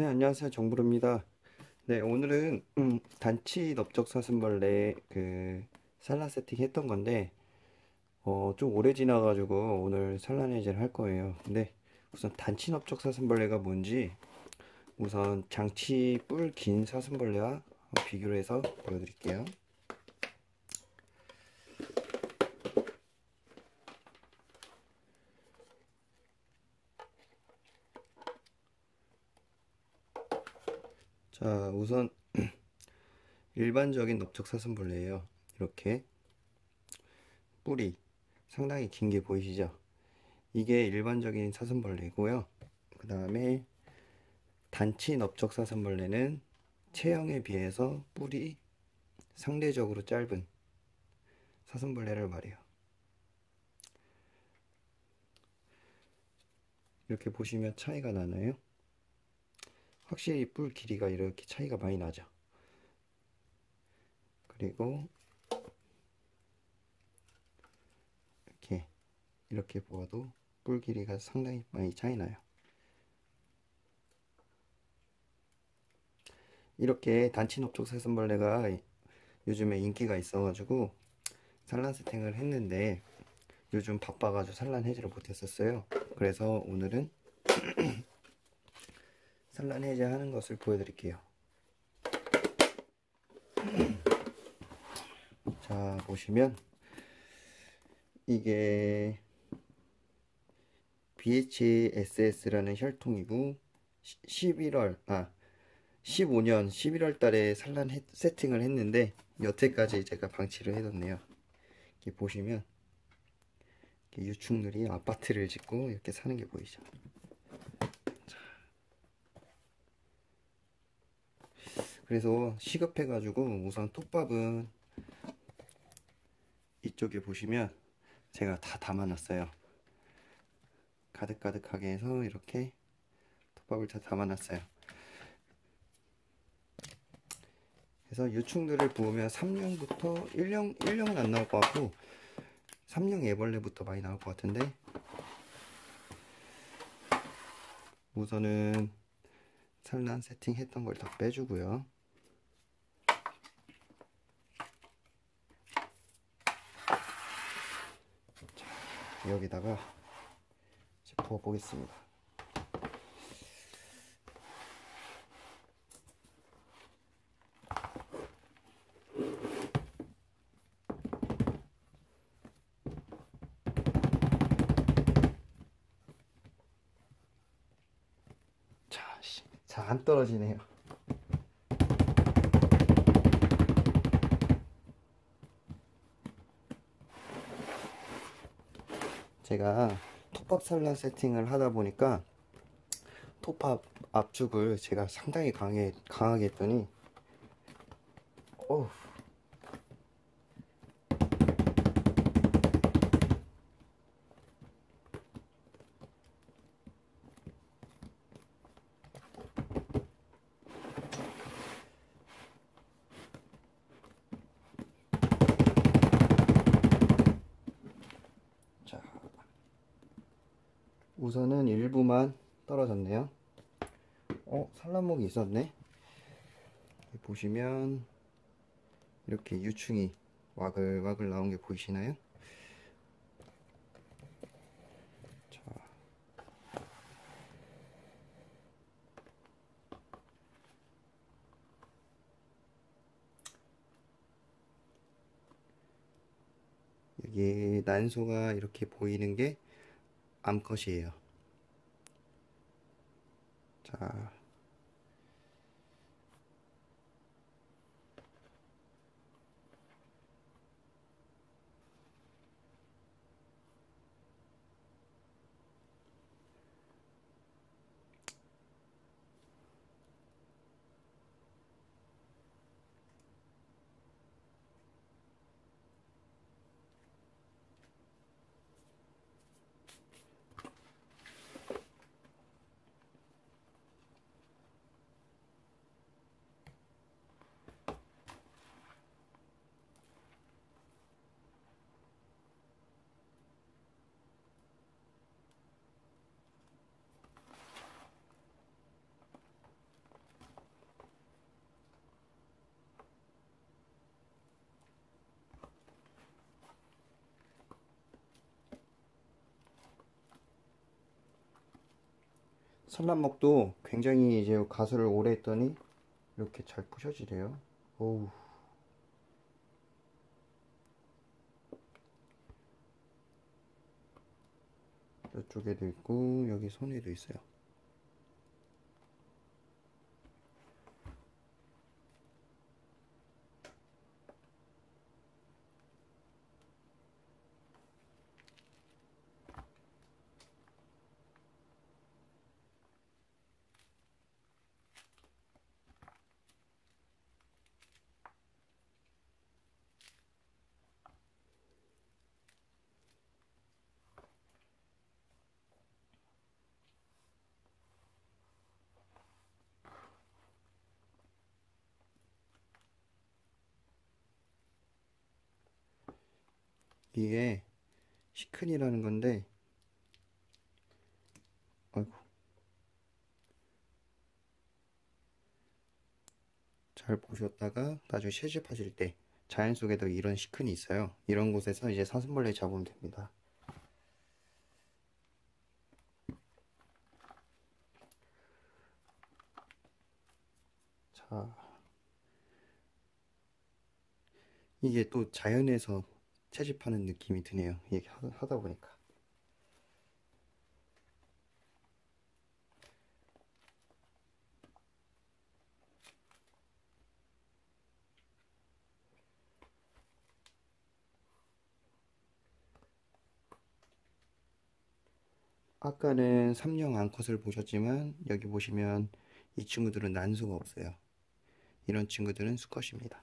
안녕하세요. 정부르입니다. 네, 오늘은 단치 넓적 사슴벌레 산란 세팅 했던 건데 좀 오래 지나가지고 오늘 산란 해제를 할 거예요. 근데 우선 단치 넓적 사슴벌레가 뭔지 우선 장치 뿔 긴 사슴벌레와 비교를 해서 보여드릴게요. 자, 우선 일반적인 넓적 사슴벌레예요. 이렇게 뿔이 상당히 긴 게 보이시죠? 이게 일반적인 사슴벌레고요. 그 다음에 단치 넓적 사슴벌레는 체형에 비해서 뿔이 상대적으로 짧은 사슴벌레를 말해요. 이렇게 보시면 차이가 나나요? 확실히 뿔 길이가 이렇게 차이가 많이 나죠. 그리고 이렇게 보아도 뿔 길이가 상당히 많이 차이 나요. 이렇게 단치 넓적 사슴벌레가 요즘에 인기가 있어가지고 산란 세팅을 했는데 요즘 바빠가지고 산란 해제를 못했었어요. 그래서 오늘은 산란 해제하는 것을 보여드릴게요. 자, 보시면 이게 BHSS라는 혈통이고 15년 11월 달에 산란 세팅을 했는데 여태까지 제가 방치를 해뒀네요. 이렇게 보시면 이렇게 유충들이 아파트를 짓고 이렇게 사는 게 보이죠. 그래서 시급해가지고 우선 톱밥은 이쪽에 보시면 제가 다 담아놨어요. 가득가득하게 해서 이렇게 톱밥을 다 담아놨어요. 그래서 유충들을 부으면 3령부터 1령은 안 나올 것 같고 3령 애벌레부터 많이 나올 것 같은데 우선은 산란 세팅 했던 걸 다 빼주고요. 자, 여기다가 부어 보겠습니다. 자, 안 떨어지네요. 제가 톱밥 산란 세팅을 하다 보니까 톱밥 압축을 제가 상당히 강하게 했더니 어우, 자, 우선은 일부만 떨어졌네요. 산란목이 있었네. 보시면 이렇게 유충이 와글와글 나온 게 보이시나요? 자, 여기 난소가 이렇게 보이는 게 암컷이에요. 자, 산란목도 굉장히 이제 가수를 오래 했더니 이렇게 잘 부셔지래요. 어우, 이쪽에도 있고 여기 손에도 있어요. 이게 시큰이라는 건데, 아이고, 잘 보셨다가 나중에 채집하실 때 자연 속에도 이런 시큰이 있어요. 이런 곳에서 이제 사슴벌레 잡으면 됩니다. 자, 이게 또 자연에서 채집하는 느낌이 드네요. 이게 하다 보니까. 아까는 삼령 암컷을 보셨지만 여기 보시면 이 친구들은 난수가 없어요. 이런 친구들은 수컷입니다.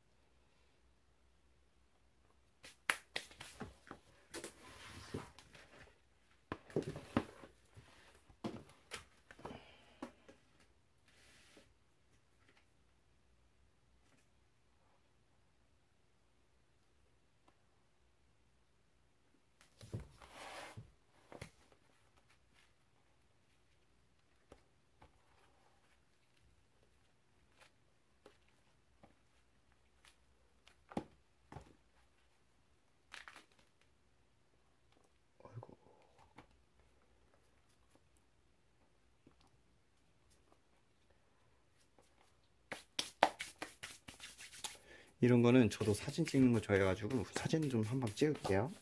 아이고. 이런 거는 저도 사진 찍는 거 좋아해가지고 사진 좀 한번 찍을게요.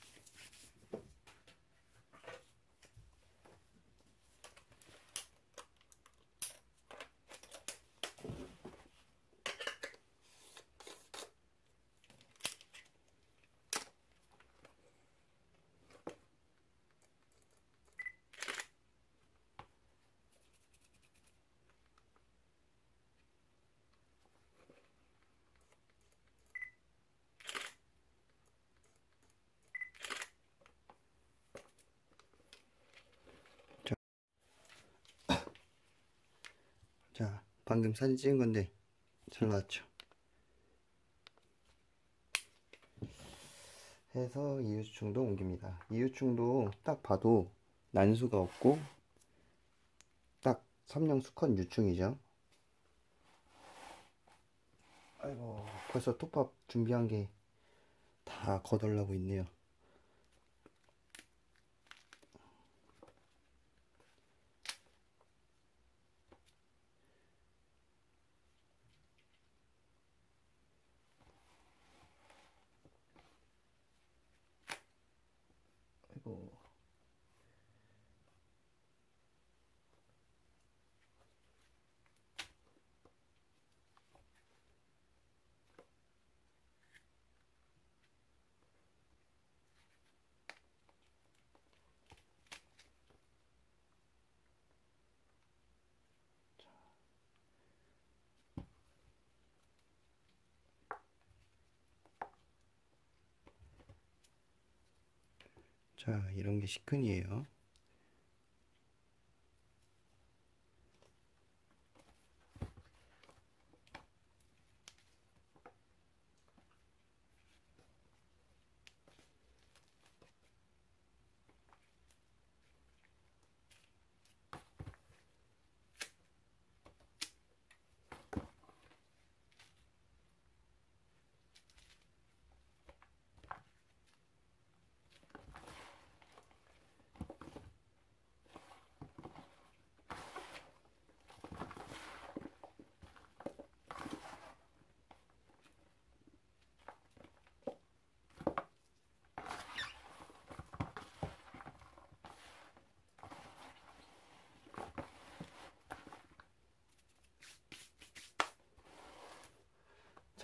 자, 자, 방금 사진 찍은 건데 잘 나왔죠? 해서 이유충도 옮깁니다. 이유충도 딱 봐도 난수가 없고 딱 삼령 수컷 유충이죠. 아이고, 벌써 톱밥 준비한 게 다 거덜나고 있네요. 아이고. 자, 이런 게 시큰이에요.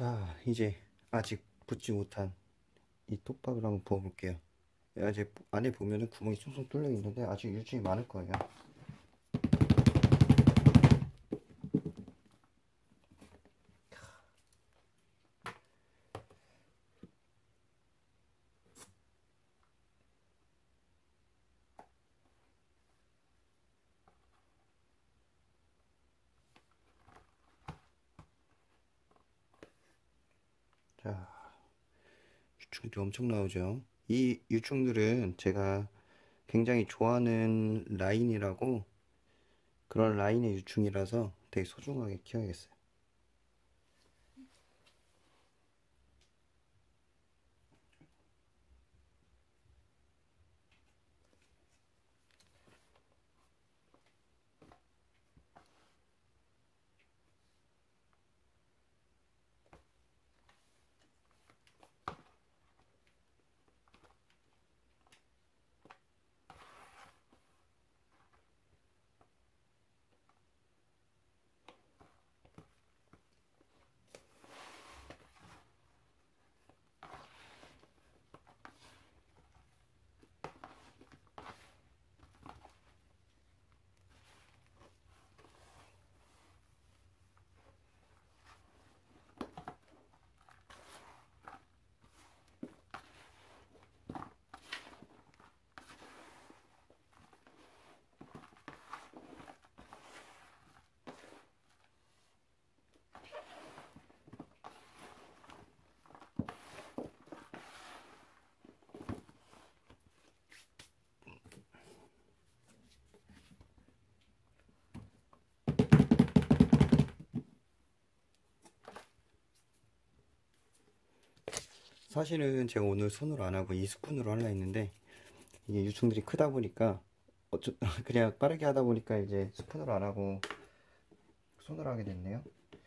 자, 이제 아직 붙지 못한 이 톱밥을 한번 부어볼게요. 아직 안에 보면은 구멍이 쏙쏙 뚫려 있는데 아직 유충이 많을 거예요. 자, 유충들이 엄청 나오죠. 이 유충들은 제가 굉장히 좋아하는 라인이라고, 그런 라인의 유충이라서 되게 소중하게 키워야겠어요. 사실은 제가 오늘 손으로 안 하고 이 스푼으로 하려 했는데 이게 유충들이 크다 보니까 그냥 빠르게 하다 보니까 이제 스푼으로 안 하고 손으로 하게 됐네요.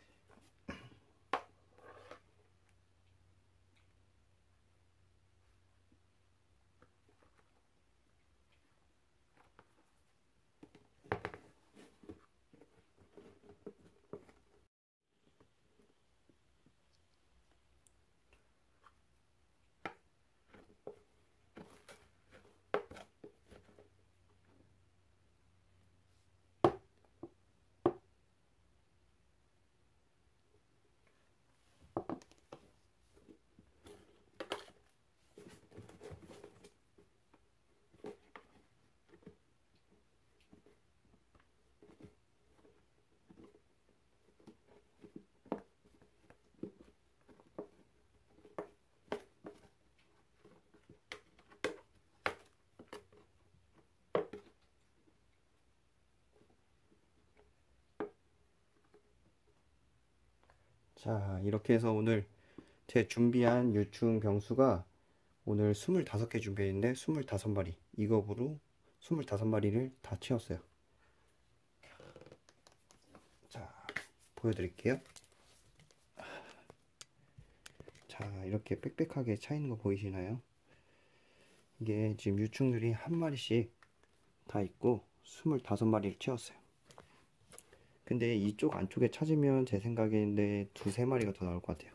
자, 이렇게 해서 오늘 제 준비한 유충 병수가 오늘 25개 준비했는데 25마리, 이거로 25마리를 다 채웠어요. 자, 보여드릴게요. 자, 이렇게 빽빽하게 차 있는 거 보이시나요? 이게 지금 유충들이 한 마리씩 다 있고 25마리를 채웠어요. 근데 이쪽 안쪽에 찾으면 제 생각인데 두세 마리가 더 나올 것 같아요.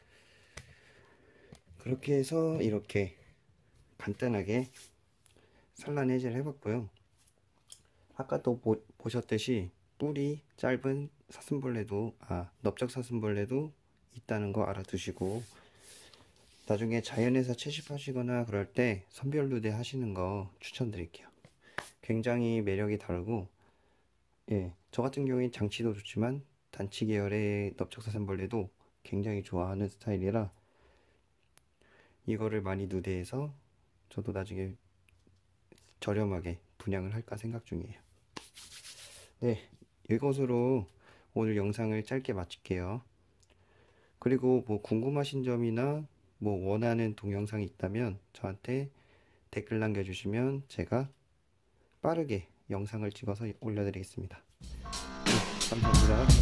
그렇게 해서 이렇게 간단하게 산란 해제를 해봤고요. 아까 또 보셨듯이 뿔이 짧은 사슴벌레도, 넓적 사슴벌레도 있다는 거 알아두시고, 나중에 자연에서 채집하시거나 그럴 때 선별루대 하시는 거 추천드릴게요. 굉장히 매력이 다르고, 예, 저 같은 경우엔 장치도 좋지만 단치 계열의 넓적 사슴벌레도 굉장히 좋아하는 스타일이라 이거를 많이 누대해서 저도 나중에 저렴하게 분양을 할까 생각 중이에요. 네, 이것으로 오늘 영상을 짧게 마칠게요. 그리고 뭐 궁금하신 점이나 뭐 원하는 동영상이 있다면 저한테 댓글 남겨주시면 제가 빠르게 영상을 찍어서 올려드리겠습니다. 네, 감사합니다.